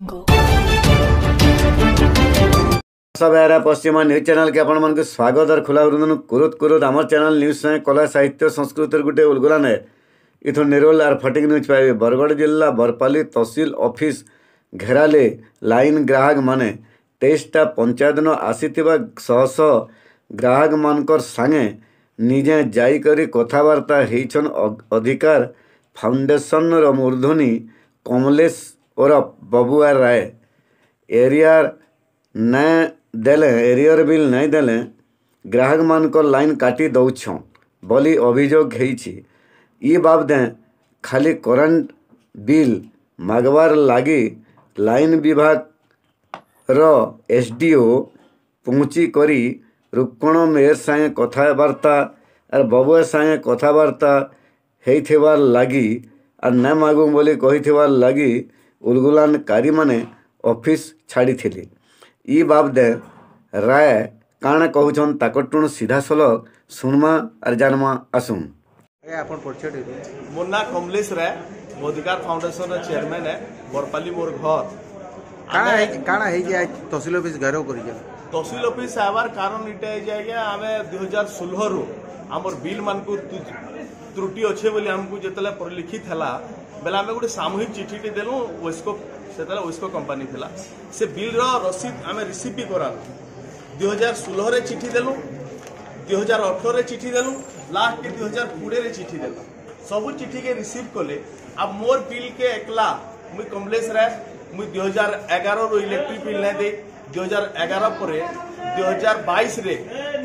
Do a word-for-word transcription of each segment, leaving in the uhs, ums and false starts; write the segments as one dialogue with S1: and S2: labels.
S1: सब यार पश्चिमा news channel के आपण मन स्वागत और खुला वृंदन कुरुत कुरुत आमर चैनल न्यूज से कला साहित्य संस्कृति गोटे उलगुलान है इथु निरोल आर फटिक न्यूज पाइबे। बरगढ़ जिला बरपाली तहसिल ऑफिस घेराले लाइन ग्राहक माने तेईसटा पंचायत न आसीथिबा शह शह ग्राहक मानकर सांगे निजे जाइकरी कथबार्ता हेइछन अधिकार फाउंडेशन रो मूर्धनी कमलेश ओरफ बबुआ राय एरिया न देले एरियर बिल नहीं देले ग्राहक मानकर लाइन काटी दौछ बोली अभियोग हेइछि। ई बाबदे खाली करंट बिल मागवार लागी लाइन विभाग रो एसडीओ पहुँची करी रुक्कण मेयर संगे कथबार्ता और बबुआ संगे कथबार्ता हेइथिबार लागी और न मागू बोली कहिथिबार लागी उलगुलानकारी माने ऑफिस छाड़ी थिले। ई बाबदे राय काण कहूछन ताकटुण सीधा सलख सुनमा और जानमा आसुन।
S2: आपन परिचय
S3: मोर ना कमलेश राय अधिकार फाउंडेशन रो चेयरमैन है बरपाली मोर घर
S2: काणा है काणा है जे तहसील ऑफिस घर करी जा
S3: तहसील ऑफिस आवार कारण इटा है जे आमे दो हज़ार सोलह रु हमर बिल मान को त्रुटि अच्छे बोली हमको जितले परिलिखित हला बेला आमे गोटे सामूहिक चिठी टे देलु ओस्को सेतले ओस्को कंपनी थिला से बिल रो रसीद आमे रिसीव भी करा दो हज़ार सोलह रे चिठी देलु दो हज़ार अठारह रे चिठी देलु लास्ट के दो हज़ार बीस रे चिठी देलु सब चिठी के रिसीव कले। अब मोर बिल के एकला मुई कमलेश राय मुई दो हज़ार ग्यारह रो इलेक्ट्रिक बिल नै दे दो हज़ार ग्यारह परे दो हज़ार बाईस रे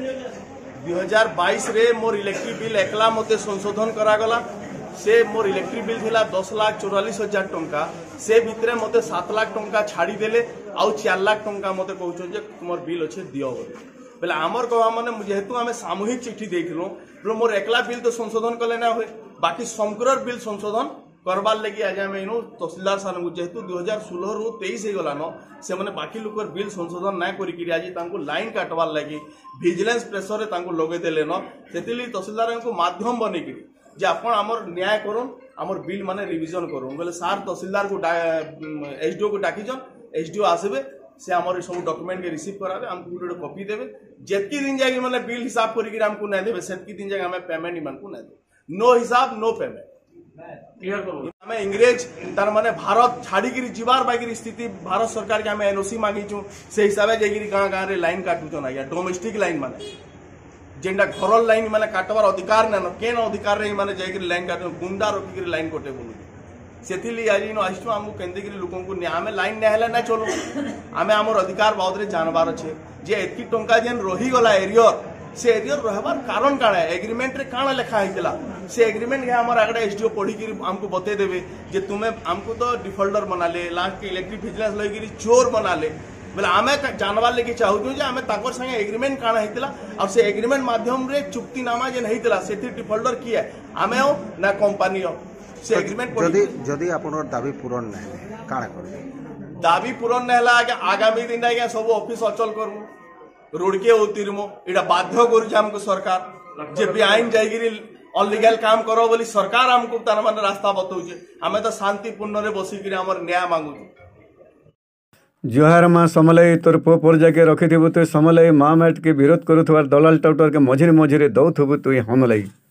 S3: दो हज़ार बाईस रे मोर इलेक्ट्रिक बिल एकला मते संशोधन करा गला से मोर इलेक्ट्रिक बिल थिला दस लाख चौरालीस हजार टंका से भितरे मते सात लाख टंका छाड़ी देले आउ चार लाख टंका मते कहउछ जे मोर बिल अच्छे दियो बोले आमर कहा माने जेहेतु आमे सामूहिक चिठी देथिलो मोर एकला बिल तो संशोधन कले ना हुए बाकी समग्र बिल संशोधन करबार लगी आज आम इनु तहसीलदार सार जेहेतु दो हज़ार सोलह रु तेईस हो गलान से मैंने बाकी लोकर बिल संशोधन ना करी आज लाइन काटवार लगी विजिलेंस प्रेसर लगे देले न से तहसीलदार को माध्यम बनेक जे आपण आमर न्याय करूँ आमर बिल माने रिविजन करूँ बोले सार तहसीलदार को एसडीओ को डाकीचन एसडीओ आसबे से आमर सब डॉक्यूमेंट के रिसीव करावे हमको गोटे कॉपी देवे जेतकी दिन जाके माने बिल हिसाब करी हमको ना देवे सेतकी दिन जाके हमें पेमेंट इमान को ना दे नो हिसाब नो पेमेंट क्लियर करू हमें इंग्रेज तार माने भारत छाड़ी गिरी जीवार बागिरी स्थिति भारत सरकार के हमें एनओसी मांगीचु से हिसाब से जागिरी गाँ गाँव रे लाइन काटुचन आज्ञा डोमेस्टिक लाइन माने जेनटा घर लाइन माने काटवार अधिकार ना केन अधिकार रे माने जागिरी लाइन काट गुंडा रखिकी लाइन कटे बोलू से आज इन आसु आमको केन्द्रीय लोक आम लाइन ना ना चलू आम आम अधिकार बाबद जानबार अच्छे जे एतकी टंका जेन रहीगला एरियर से एरियर रहबार कारण काण एग्रीमेंट रे काण लिखा होता से एग्रीमेंट के आम आगे एसडीओ पढ़ी आमको बतेदेवे जे तुम्हें आमको तो डिफल्टर बनाले लास्ट के इलेक्ट्रिक विजिलेंस लगी चोर बनाले बोले आम जानवार लगे चाहूँ जे आम संगे एग्रीमेंट काण होता और से एग्रीमेंट माध्यम रे चुक्तिनामा जेन होता से डिफल्टर किए आम हो ना कंपनी हो से एग्रीमेंट
S2: जदि जदि आपनर दाबी पूरण नै काणा करबे
S3: दाबी पूरण नै हला आगामी दिन आज्ञा सब ऑफिस अचल करमु रोड के उतिरमु एटा बाध्य करू हमको सरकार जे बेआईन जाइगिरी अनलीगल काम करो बोली सरकार हमको तार माने रास्ता बताउछे हमें तो शांतिपूर्ण रे बसिकिरी हमर न्याय मांगु
S1: जुहार माँ समलई तोर पो पर जाके रखिथिबु तु समलई माँ मैट के विरोध करुथवार दलाल टाउटर के मझिरे मझिरे दौथबु तु हमलई।